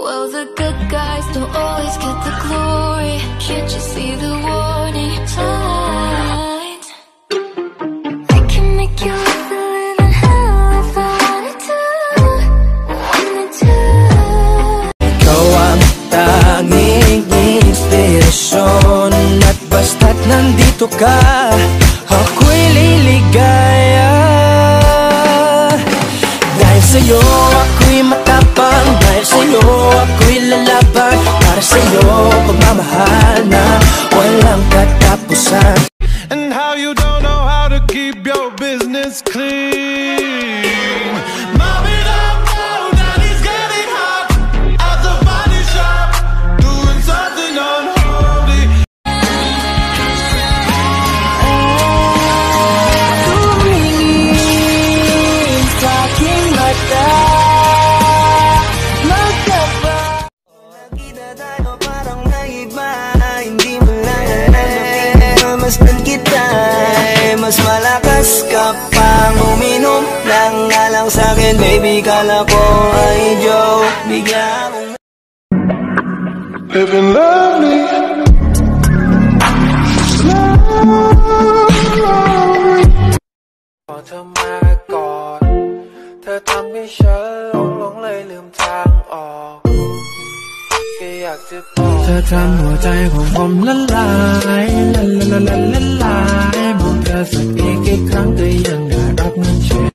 Well, the good guys don't always get the glory. Can't you see the warning signs? I can make you live a living hell if I wanted to, wanted to. Ikaw ang tanging inspirasyon, at basta't nandito ka, ako'y liligaya. Dahil sa'yo ako'y matapang, dahil sa'yo ako'y lalaban. Para sa'yo pagmamahal na walang katapusan. And how you don't know how to keep your business clean. Mommy don't know that he's getting hot at the body shop, doing something unholy. Tumingin sa aking mata, magkaba. Nakita tayo parang naiba, hindi mo lang alam. Masdan kita, mas malakas ka pang uminom lang nga lang sa'kin. Baby, kala ko ay joke, bigla akong Living lovely. พอเธอมาก่อนเธอทำให้ฉันหลงเลยลืมทางออกแค่อยากจะบอกเธอทำหัวใจของผมละลายละลายมองเธอสักอีกกี่ครั้งก็ยังน่ารักเหมือนเช่น